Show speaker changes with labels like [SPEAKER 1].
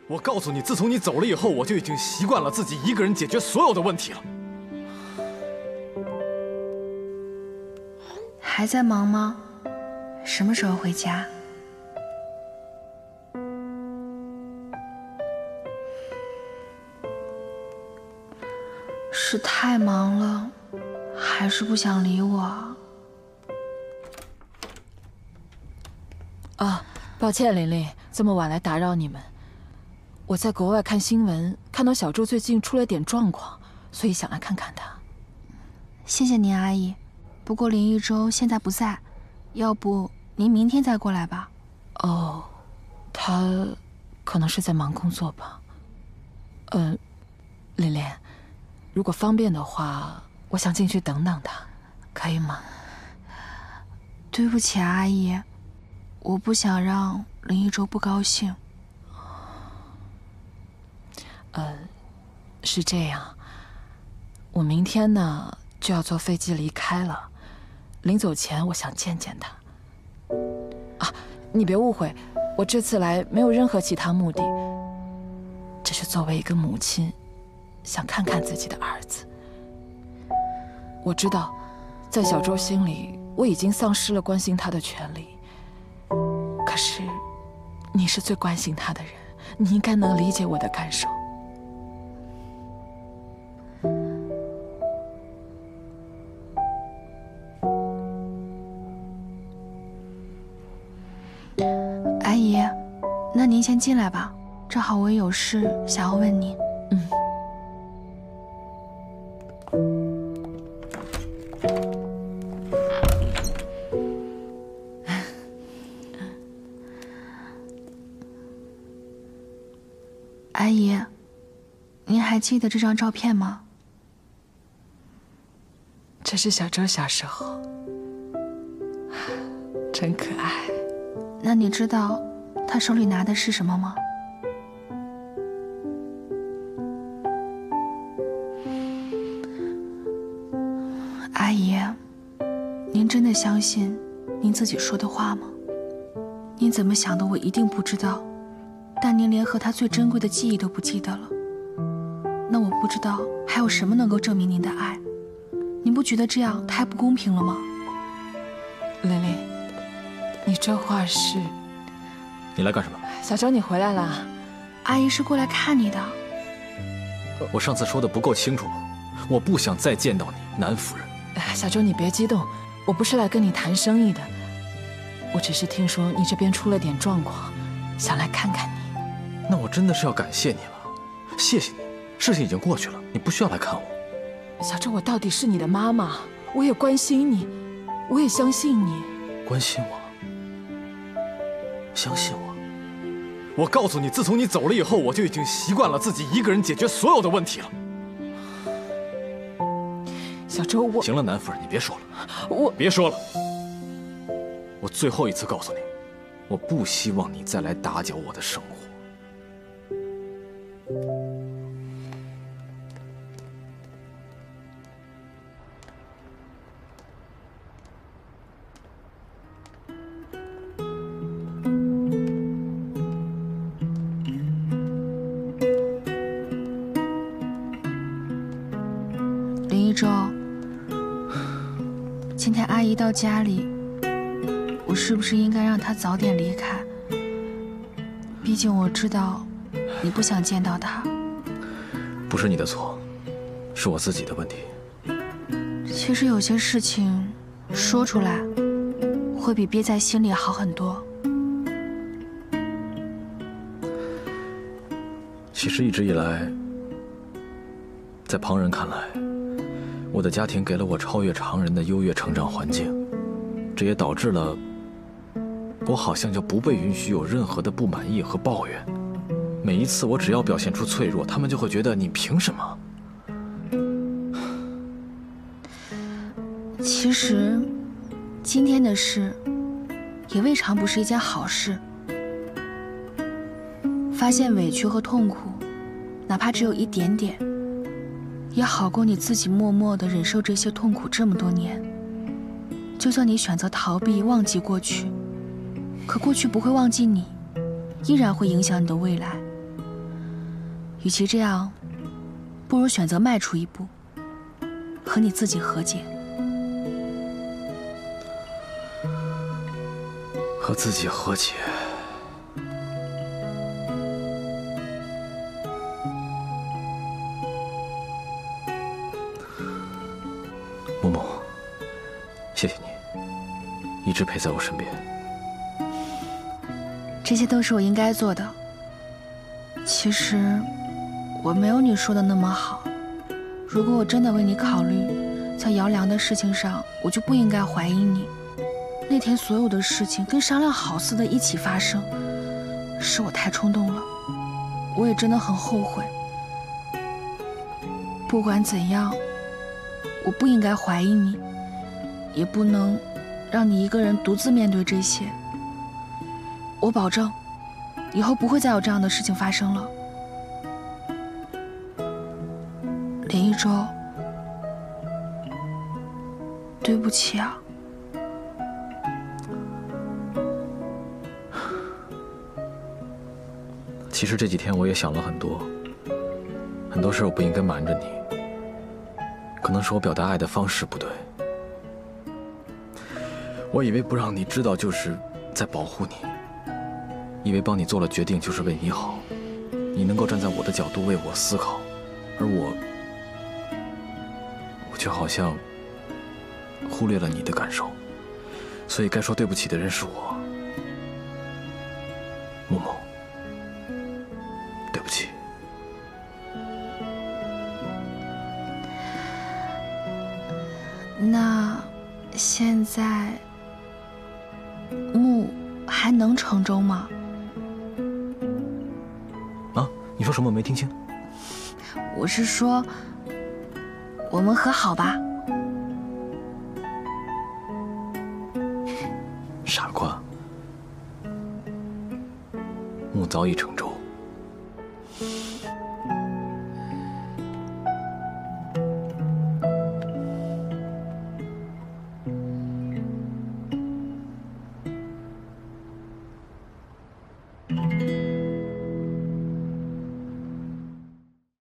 [SPEAKER 1] 我告诉你，自从你走了以后，我就已经习惯了自己一个人解决所有的问题了。
[SPEAKER 2] 还在忙吗？什么时候回家？是太忙了，还是不想理我？
[SPEAKER 3] 啊，抱歉，琳琳，这么晚来打扰你们。我在国外看新闻，看到小周最近出了点状况，所以想来看看他。
[SPEAKER 2] 谢谢您，阿姨。不过林一舟现在不在，要不您明天再过来吧。
[SPEAKER 3] 哦，他可能是在忙工作吧。琳琳，如果方便的话，我想进去等等他，可以吗？
[SPEAKER 2] 对不起，阿姨，我不想让林一舟不高兴。
[SPEAKER 3] 是这样，我明天呢就要坐飞机离开了，临走前我想见见他。啊，你别误会，我这次来没有任何其他目的，只是作为一个母亲，想看看自己的儿子。我知道，在小周心里，我已经丧失了关心他的权利。可是，你是最关心他的人，你应该能理解我的感受。
[SPEAKER 2] 阿姨，那您先进来吧，正好我也有事想要问您。阿姨，您还记得这张照片吗？
[SPEAKER 3] 这是小周小时候，真可爱。
[SPEAKER 2] 那你知道他手里拿的是什么吗？阿姨，您真的相信您自己说的话吗？您怎么想的我一定不知道，但您连和他最珍贵的记忆都不记得了，那我不知道还有什么能够证明您的爱。您不觉得这样太不公平了吗？
[SPEAKER 3] 琳琳，你这话是……
[SPEAKER 1] 你来干什么？
[SPEAKER 3] 小周，你回来了。
[SPEAKER 2] 阿姨是过来看你的。
[SPEAKER 1] 我上次说的不够清楚吗？我不想再见到你，南夫人。
[SPEAKER 3] 小周，你别激动，我不是来跟你谈生意的，我只是听说你这边出了点状况，想来看看你。
[SPEAKER 1] 那我真的是要感谢你了，谢谢你。事情已经过去了，你不需要来看我。
[SPEAKER 3] 小周，我到底是你的妈妈，我也关心你，我也相信你。
[SPEAKER 1] 关心我，相信我。我告诉你，自从你走了以后，我就已经习惯了自己一个人解决所有的问题了。
[SPEAKER 3] 小周，我……
[SPEAKER 1] 行了，南夫人，你别说了，
[SPEAKER 3] 我
[SPEAKER 1] 别说了。我最后一次告诉你，我不希望你再来打搅我的生活。
[SPEAKER 2] 林一舟，今天阿姨到家里，我是不是应该让她早点离开？毕竟我知道你不想见到她。
[SPEAKER 1] 不是你的错，是我自己的问题。
[SPEAKER 2] 其实有些事情说出来，会比憋在心里好很多。
[SPEAKER 1] 其实一直以来，在旁人看来，我的家庭给了我超越常人的优越成长环境，这也导致了我好像就不被允许有任何的不满意和抱怨。每一次我只要表现出脆弱，他们就会觉得你凭什么？
[SPEAKER 2] 其实，今天的事也未尝不是一件好事。发现委屈和痛苦，哪怕只有一点点，也好过你自己默默地忍受这些痛苦这么多年。就算你选择逃避、忘记过去，可过去不会忘记你，依然会影响你的未来。 与其这样，不如选择迈出一步，和你自己和解。
[SPEAKER 1] 和自己和解。木木，谢谢你，一直陪在我身边。
[SPEAKER 2] 这些都是我应该做的。其实，我没有你说的那么好。如果我真的为你考虑，在姚良的事情上，我就不应该怀疑你。那天所有的事情跟商量好似的一起发生，是我太冲动了，我也真的很后悔。不管怎样，我不应该怀疑你，也不能让你一个人独自面对这些。我保证，以后不会再有这样的事情发生了。林一舟，对不起啊。
[SPEAKER 1] 其实这几天我也想了很多，很多事我不应该瞒着你，可能是我表达爱的方式不对。我以为不让你知道就是在保护你，以为帮你做了决定就是为你好，你能够站在我的角度为我思考，而我却好像忽略了你的感受，所以该说对不起的人是我。木木，对不起。
[SPEAKER 2] 那现在木还能成舟吗？
[SPEAKER 1] 啊，你说什么？没听清。
[SPEAKER 2] 我是说，我们和好吧。
[SPEAKER 1] 傻瓜，木早已成舟。